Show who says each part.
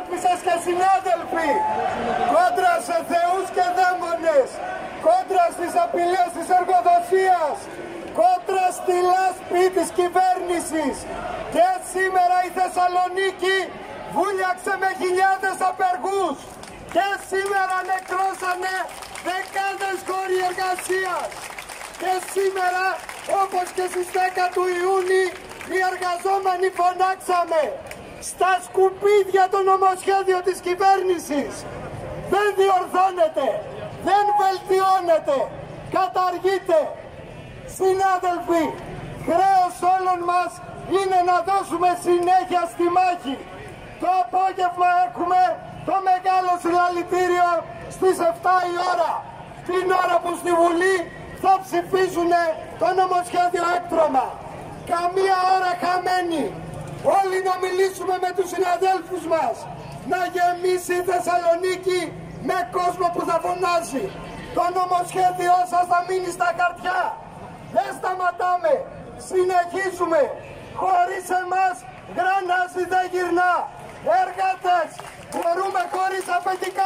Speaker 1: Αγάπησες και συνάδελφοι, κόντρα σε θεούς και δαίμονες, κόντρα στις απειλές της εργοδοσίας, κόντρα στη λάσπη της κυβέρνησης. Και σήμερα η Θεσσαλονίκη βούλιαξε με χιλιάδες απεργούς. Και σήμερα νεκρώσανε δεκάδες χώροι εργασίας. Και σήμερα, όπως και στις 10 του Ιούνιου, οι εργαζόμενοι φωνάξαμε στα σκουπίδια το νομοσχέδιο της κυβέρνησης. Δεν διορθώνεται, δεν βελτιώνεται, καταργείται. Συνάδελφοι, χρέος όλων μας είναι να δώσουμε συνέχεια στη μάχη. Το απόγευμα έχουμε το μεγάλο συλλαλητήριο στις 7 η ώρα, την ώρα που στη Βουλή θα ψηφίσουν το νομοσχέδιο έκτρωμα. Καμία ώρα χαμένη. Όλοι να μιλήσουμε με τους συναδέλφους μας. Να γεμίσει η Θεσσαλονίκη με κόσμο που θα φωνάζει. Το νομοσχέδιό σας θα μείνει στα χαρτιά. Δεν σταματάμε. Συνεχίζουμε. Χωρίς εμάς γρανάζι δεν γυρνά. Εργάτες, μπορούμε χωρίς αφεντικά.